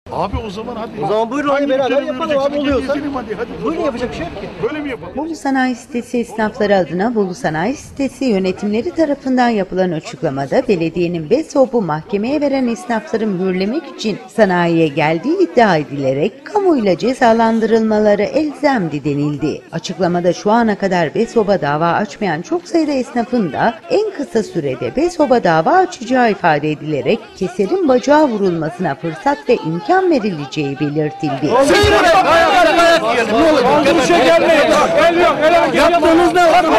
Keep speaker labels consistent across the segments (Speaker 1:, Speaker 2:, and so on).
Speaker 1: Abi o zaman hadi.
Speaker 2: O zaman buyurun
Speaker 1: Hangi
Speaker 2: beraber
Speaker 1: dükkanı
Speaker 2: yapalım
Speaker 1: göreceksin?
Speaker 2: abi, oluyorsa.
Speaker 1: Gezelim hadi.
Speaker 2: Buyurun, yapacak bir şey yok ki.
Speaker 1: Böyle mi yapalım?
Speaker 3: Bolu Sanayi Sitesi esnafları adına Bolu Sanayi Sitesi yönetimleri tarafından yapılan açıklamada belediyenin BESOB'u mahkemeye veren esnafları mühürlemek için sanayiye geldiği iddia edilerek kamuyla cezalandırılmaları elzemdi denildi. Açıklamada şu ana kadar BESOB'a dava açmayan çok sayıda esnafın da en kısa sürede BESOB'a dava açacağı ifade edilerek keserin bacağı vurulmasına fırsat ve imkan verileceği belirtildi.
Speaker 2: Yaptığınız ne var?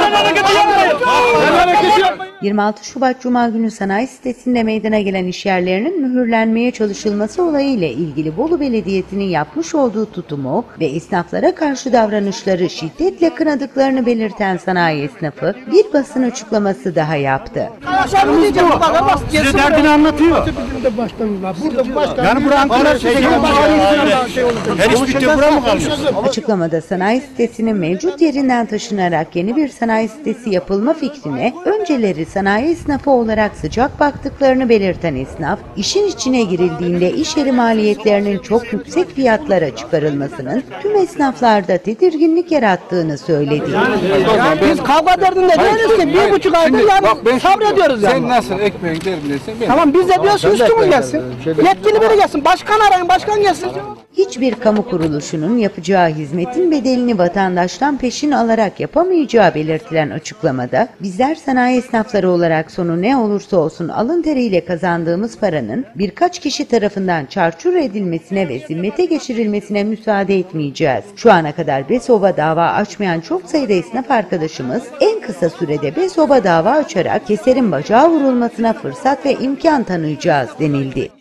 Speaker 3: 26 Şubat Cuma günü sanayi sitesinde meydana gelen işyerlerinin mühürlenmeye çalışılması olayıyla ilgili Bolu Belediyesi'nin yapmış olduğu tutumu ve esnaflara karşı davranışları şiddetle kınadıklarını belirten sanayi esnafı bir basın açıklaması daha yaptı.
Speaker 2: Size derdini anlatıyor. Yani buranın her iş bitti, bura mı kalmış?
Speaker 3: Açıklamada sanayi sitesinin mevcut yerinden taşınarak yeni bir sanayi sitesi yapılma fikrine önceleri sanayi esnafı olarak sıcak baktıklarını belirten esnaf, işin içine girildiğinde iş yeri maliyetlerinin çok yüksek fiyatlara çıkarılmasının tüm esnaflarda tedirginlik yarattığını söyledi.
Speaker 2: Biz kavga derdinde değiliz ki 1,5 aydır yani sabrediyoruz yani.
Speaker 4: Sen nasıl ekmeğin derdindesin?
Speaker 2: Tamam biz de diyoruz üstümüz gelsin. Yetkili biri gelsin. Başkan arayın, başkan gelsin.
Speaker 3: Hiçbir kamu kuruluşunun yapacağı hizmetin bedelini vatandaştan peşin alarak yapamayacağı belirtilen açıklamada, bizler sanayi esnafları olarak sonu ne olursa olsun alın teriyle kazandığımız paranın birkaç kişi tarafından çarçur edilmesine ve zimmete geçirilmesine müsaade etmeyeceğiz. Şu ana kadar BESOB'a dava açmayan çok sayıda esnaf arkadaşımız en kısa sürede BESOB'a dava açarak keserin bacağı vurulmasına fırsat ve imkan tanıyacağız denildi.